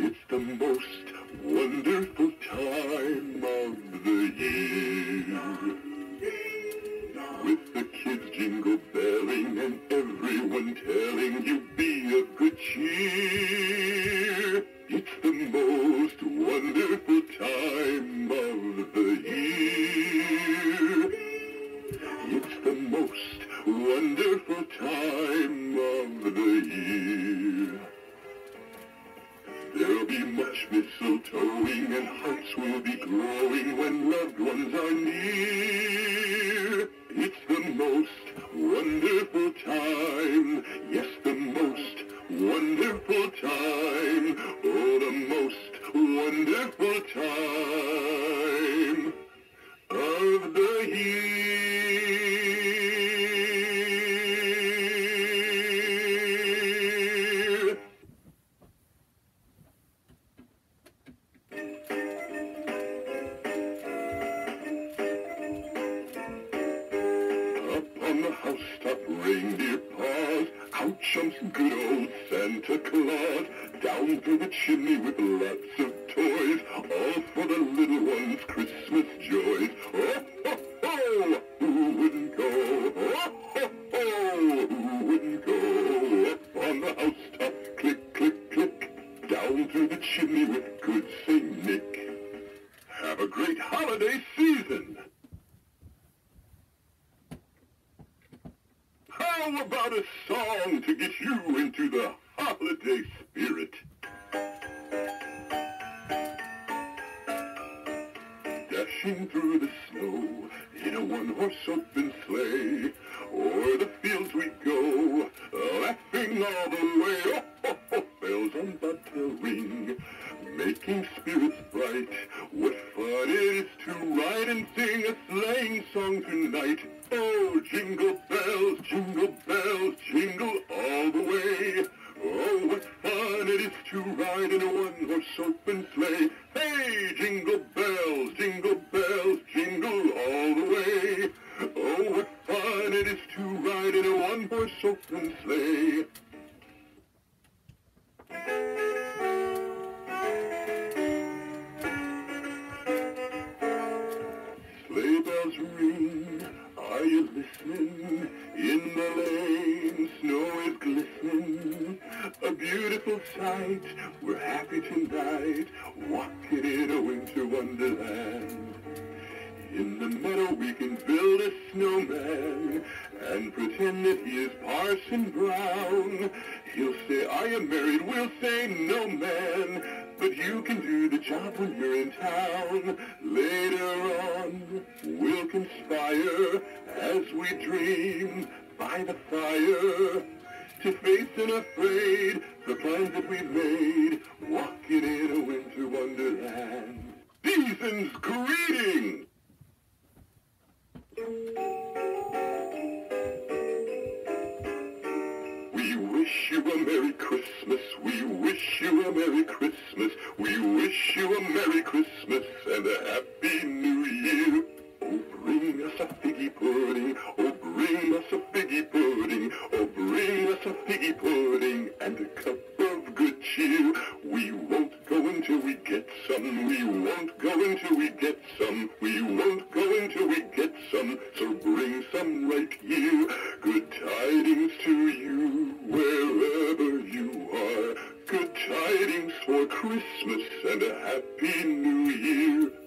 It's the most wonderful time of the year. With the kids jingle belling and everyone telling you be of good cheer. It's the most wonderful time of the year. It's the most wonderful time of the year. There'll be much mistletoeing and hearts will be glowing when loved ones are near. It's the most wonderful time, yes, the most wonderful time, oh, the most wonderful time of the year. On the housetop, reindeer paws, out jumps good old Santa Claus, down through the chimney with lots of toys, all for the little ones' Christmas joys. Oh, ho, ho, who wouldn't go? Oh, ho, ho, who wouldn't go? Up on the housetop, click, click, click, down through the chimney with good Saint Nick. Have a great holiday season! How about a song to get you into the holiday spirit? Dashing through the snow in a one-horse open sleigh, o'er the fields we go, laughing all the way. Oh, oh, oh, bells on bobtail ring, making spirits bright. What fun it is to ride and sing a sleighing song tonight. Oh, jingle bells, jingle all the way. Oh, what fun it is to ride in a one-horse open sleigh. Hey, jingle bells, jingle all the way. Oh, what fun it is to ride in a one-horse open sleigh. Sleigh bells ring, are you listening? In the lane, snow is glistening. A beautiful sight, we're happy tonight, walking in a winter wonderland. In the meadow we can build a snowman and pretend that he is Parson Brown. He'll say, are you married? We'll say, no, man. But you can do the job when you're in town. Later on, we'll conspire as we dream by the fire to face unafraid the plans that we've made, walking in a winter wonderland. Season's greeting! We wish you a Merry Christmas, we wish you a Merry Christmas, we wish you a Merry Christmas and a Happy New Year. Oh, bring us a figgy pudding, oh, bring us a figgy pudding, oh, bring us a figgy pudding and a cup of good cheer. We won't go until we get some, we won't go until we get some, we won't go until we get some, so bring some right here. Good tidings to you wherever you are, good tidings for Christmas and a Happy New Year.